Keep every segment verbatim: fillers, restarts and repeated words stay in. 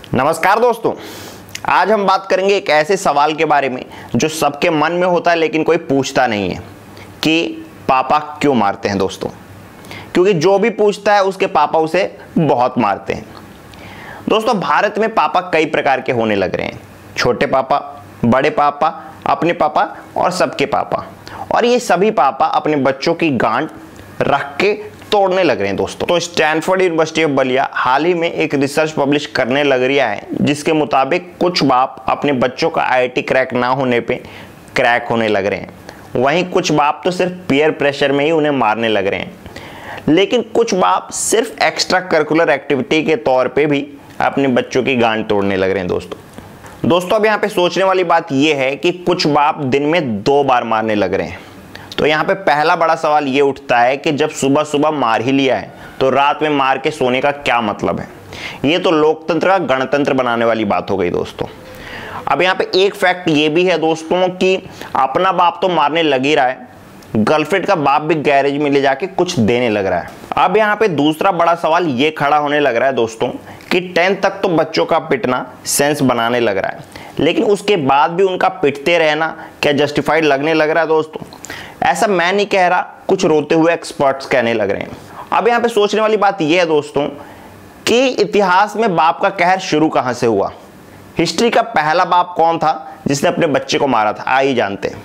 नमस्कार दोस्तों, आज हम बात करेंगे एक ऐसे सवाल के बारे में जो सबके मन में होता है लेकिन कोई पूछता नहीं है कि पापा क्यों मारते हैं दोस्तों। क्योंकि जो भी पूछता है उसके पापा उसे बहुत मारते हैं। दोस्तों, भारत में पापा कई प्रकार के होने लग रहे हैं। छोटे पापा, बड़े पापा, अपने पापा और सबके पापा। और ये सभी पापा अपने बच्चों की गांठ रख के तोड़ने लग रहे हैं दोस्तों। तो स्टैनफोर्ड यूनिवर्सिटी ऑफ बलिया हाल ही में एक रिसर्च पब्लिश करने लग रहा है, जिसके मुताबिक कुछ बाप अपने बच्चों का आई आई टी क्रैक ना होने पे क्रैक होने लग रहे हैं। वहीं कुछ बाप तो सिर्फ पीयर प्रेशर में ही उन्हें मारने लग रहे हैं। लेकिन कुछ बाप सिर्फ एक्स्ट्रा करिकुलर एक्टिविटी के तौर पे भी अपने बच्चों की गांठ तोड़ने लग रहे हैं दोस्तों। दोस्तों, अब यहाँ पे सोचने वाली बात यह है कि कुछ बाप दिन में दो बार मारने लग रहे हैं। तो यहाँ पे पहला बड़ा सवाल ये उठता है कि जब सुबह सुबह मार ही लिया है तो रात में मार के सोने का क्या मतलब है। ये तो लोकतंत्र का गणतंत्र बनाने वाली बात हो गई दोस्तों। अब यहाँ पे एक फैक्ट ये भी है दोस्तों कि अपना बाप तो मारने लग ही रहा है, गर्लफ्रेंड का बाप भी गैरेज में ले जाके कुछ देने लग रहा है। अब यहाँ पे दूसरा बड़ा सवाल ये खड़ा होने लग रहा है दोस्तों कि टेंथ तक तो बच्चों का पिटना सेंस बनाने लग रहा है, लेकिन उसके बाद भी उनका पिटते रहना क्या जस्टिफाइड लगने लग रहा है दोस्तों। ऐसा मैं नहीं कह रहा, कुछ रोते हुए एक्सपर्ट्स कहने लग रहे हैं। अब यहाँ पे सोचने वाली बात यह है दोस्तों कि इतिहास में बाप का कहर शुरू कहां से हुआ। हिस्ट्री का पहला बाप कौन था जिसने अपने बच्चे को मारा था, आइए जानते हैं।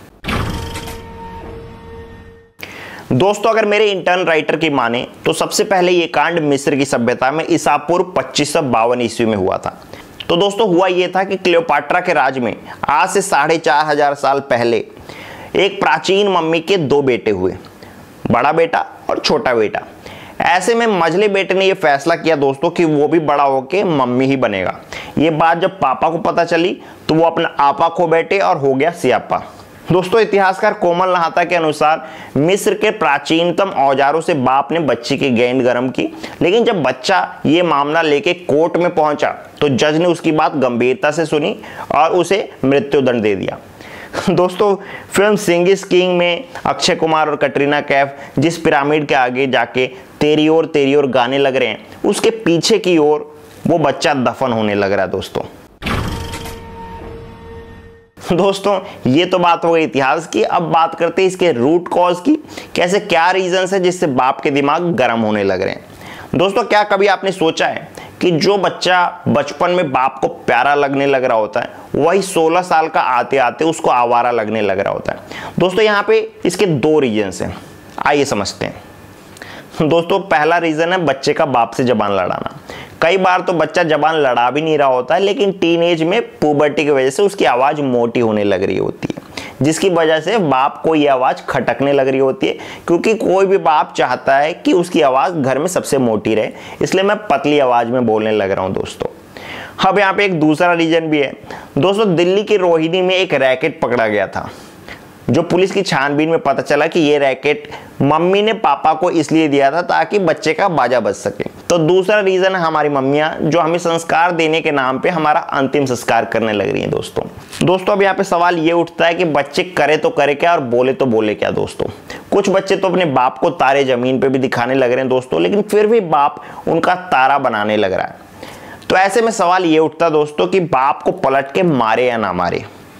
दोस्तों, अगर मेरे इंटर्न राइटर की माने तो सबसे पहले यह कांड मिस्र की सभ्यता में ईसा पूर्व पच्चीस सौ बावन ईस्वी में हुआ था। तो दोस्तों, हुआ यह था कि क्लियोपाट्रा के राज में आज से साढ़े चार हजार साल पहले एक प्राचीन मम्मी के दो बेटे हुए, बड़ा बेटा और छोटा बेटा। ऐसे में मझले बेटे ने यह फैसला किया दोस्तों कि वो भी बड़ा होके मम्मी ही बनेगा। ये बात जब पापा को पता चली तो वो अपना आपा खो बैठे और हो गया सियापा। दोस्तों, इतिहासकार कोमल नहाता के अनुसार मिस्र के प्राचीनतम औजारों से बाप ने बच्ची की गेंद गर्म की, लेकिन जब बच्चा ये मामला लेके कोर्ट में पहुंचा तो जज ने उसकी बात गंभीरता से सुनी और उसे मृत्युदंड दे दिया। दोस्तों, फिल्म सिंगिस किंग में अक्षय कुमार और कटरीना कैफ जिस पिरामिड के आगे जाके तेरी ओर तेरी ओर गाने लग रहे हैं, उसके पीछे की ओर वो बच्चा दफन होने लग रहा है दोस्तों। दोस्तों, ये तो बात हो गई इतिहास की। अब बात करते हैं इसके रूट कॉज की, कैसे क्या रीजंस है जिससे बाप के दिमाग गर्म होने लग रहे हैं। दोस्तों, क्या कभी आपने सोचा है कि जो बच्चा बचपन में बाप को प्यारा लगने लग रहा होता है वही सोलह साल का आते आते उसको आवारा लगने लग रहा होता है। दोस्तों, यहाँ पे इसके दो रीजंस हैं, आइए समझते हैं। दोस्तों, पहला रीजन है बच्चे का बाप से जबान लड़ाना। कई बार तो बच्चा जबान लड़ा भी नहीं रहा होता है, लेकिन टीन एज में पुबर्टी की वजह से उसकी आवाज मोटी होने लग रही होती है, जिसकी वजह से बाप को ये आवाज खटकने लग रही होती है। क्योंकि कोई भी बाप चाहता है कि उसकी आवाज घर में सबसे मोटी रहे, इसलिए मैं पतली आवाज में बोलने लग रहा हूं दोस्तों। अब यहाँ पे एक दूसरा रीजन भी है दोस्तों। दिल्ली की रोहिणी में एक रैकेट पकड़ा गया था, जो पुलिस की छानबीन में पता चला कि ये रैकेट मम्मी ने पापा को इसलिए दिया था ताकि बच्चे का बाजा बज सके। तो दूसरा रीजन है हमारी मम्मियां, जो हमें संस्कार देने के नाम पे हमारा अंतिम संस्कार करने लग रही हैं दोस्तों। दोस्तों, अब यहाँ पे सवाल ये उठता है कि बच्चे करे तो करे क्या और बोले तो बोले क्या दोस्तों। कुछ बच्चे तो अपने बाप को तारे जमीन पे भी दिखाने लग रहे हैं दोस्तों, लेकिन फिर भी बाप उनका तारा बनाने लग रहा है। तो ऐसे में सवाल ये उठता दोस्तों कि बाप को पलट के मारे या ना मारे।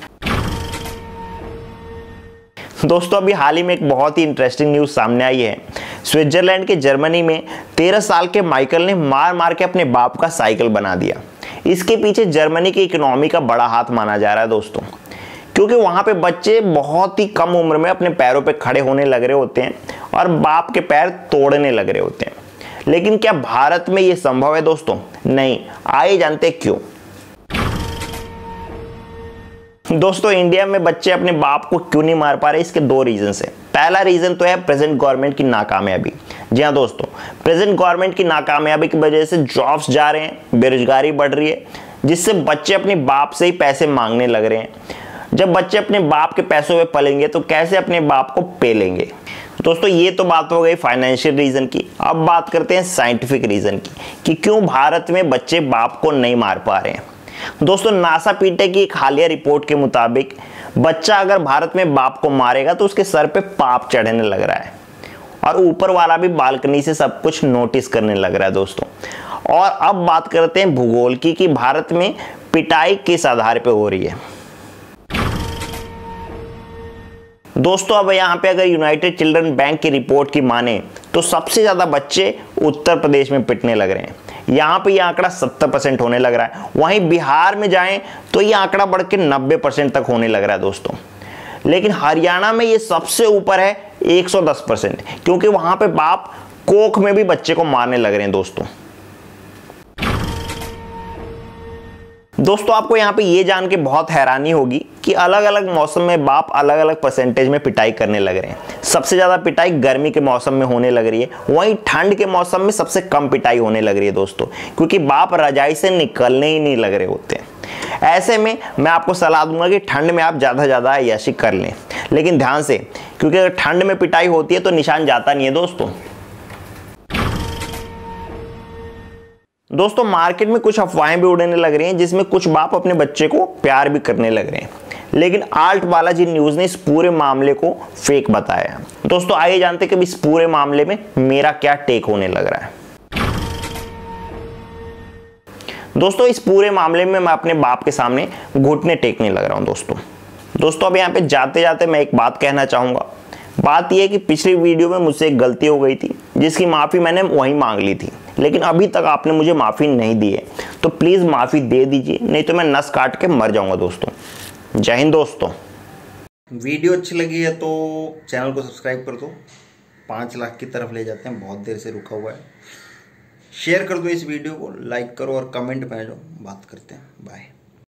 दोस्तों, अभी हाल ही में एक बहुत ही इंटरेस्टिंग न्यूज सामने आई है। स्विट्जरलैंड के जर्मनी में तेरह साल के माइकल ने मार मार के अपने बाप का साइकिल बना दिया। इसके पीछे जर्मनी की इकोनॉमी का बड़ा हाथ माना जा रहा है दोस्तों, क्योंकि वहां पे बच्चे बहुत ही कम उम्र में अपने पैरों पे खड़े होने लग रहे होते हैं और बाप के पैर तोड़ने लग रहे होते हैं। लेकिन क्या भारत में यह संभव है दोस्तों? नहीं। आइए जानते क्यों। दोस्तों, इंडिया में बच्चे अपने बाप को क्यों नहीं मार पा रहे, इसके दो रीजन है। पहला रीजन तो है प्रेजेंट गवर्नमेंट की नाकामयाबी। जी हाँ दोस्तों, प्रेजेंट गवर्नमेंट की नाकामयाबी की वजह से जॉब्स जा रहे हैं, बेरोजगारी बढ़ रही है, जिससे बच्चे अपने बाप से ही पैसे मांगने लग रहे हैं। जब बच्चे अपने बाप के पैसों में पलेंगे तो कैसे अपने बाप को पेलेंगे। दोस्तों, ये तो बात हो गई फाइनेंशियल रीजन की। अब बात करते हैं साइंटिफिक रीजन की कि क्यों भारत में बच्चे बाप को नहीं मार पा रहे हैं। दोस्तों, नासा पीटे की एक हालिया रिपोर्ट के मुताबिक बच्चा अगर भारत में बाप को मारेगा तो उसके सर पे पाप चढ़ने लग रहा है और ऊपर वाला भी बालकनी से सब कुछ नोटिस करने लग रहा है दोस्तों। और अब बात करते हैं भूगोल की कि भारत में पिटाई किस आधार पर हो रही है। दोस्तों अब यहाँ पे अगर यूनाइटेड चिल्ड्रन बैंक की रिपोर्ट की माने तो सबसे ज़्यादा बच्चे उत्तर प्रदेश में पिटने लग रहे हैं। यहाँ पे ये यह आंकड़ा सत्तर परसेंट होने लग रहा है। वहीं बिहार में जाएं तो ये आंकड़ा बढ़ के नब्बे परसेंट तक होने लग रहा है दोस्तों। लेकिन हरियाणा में ये सबसे ऊपर है एक सौ दस परसेंट, क्योंकि वहां पे बाप कोख में भी बच्चे को मारने लग रहे हैं दोस्तों। दोस्तों आपको यहाँ पे ये जान के बहुत हैरानी होगी कि अलग अलग मौसम में बाप अलग अलग परसेंटेज में पिटाई करने लग रहे हैं। सबसे ज़्यादा पिटाई गर्मी के मौसम में होने लग रही है, वहीं ठंड के मौसम में सबसे कम पिटाई होने लग रही है दोस्तों, क्योंकि बाप रजाई से निकलने ही नहीं लग रहे होते हैं। ऐसे में मैं आपको सलाह दूंगा कि ठंड में आप ज़्यादा ज़्यादा अय्याशी कर लें, लेकिन ध्यान से, क्योंकि अगर ठंड में पिटाई होती है तो निशान जाता नहीं है दोस्तों। दोस्तों मार्केट में कुछ अफवाहें भी उड़ने लग रही हैं जिसमें कुछ बाप अपने बच्चे को प्यार भी करने लग रहे हैं, लेकिन आल्ट बालाजी न्यूज ने इस पूरे मामले को फेक बताया। दोस्तों आइए जानते हैं कि इस पूरे मामले में मेरा क्या टेक होने लग रहा है। दोस्तों इस पूरे मामले में मैं अपने बाप के सामने घुटने टेकने लग रहा हूं दोस्तों। दोस्तों अब यहाँ पे जाते जाते मैं एक बात कहना चाहूंगा। बात यह है कि पिछली वीडियो में मुझसे एक गलती हो गई थी जिसकी माफ़ी मैंने वहीं मांग ली थी, लेकिन अभी तक आपने मुझे माफ़ी नहीं दी है, तो प्लीज़ माफ़ी दे दीजिए, नहीं तो मैं नस काट के मर जाऊंगा दोस्तों। जय हिंद दोस्तों। वीडियो अच्छी लगी है तो चैनल को सब्सक्राइब कर दो, पाँच लाख की तरफ ले जाते हैं, बहुत देर से रुका हुआ है। शेयर कर दो इस वीडियो को, लाइक करो और कमेंट में जो बात करते हैं। बाय।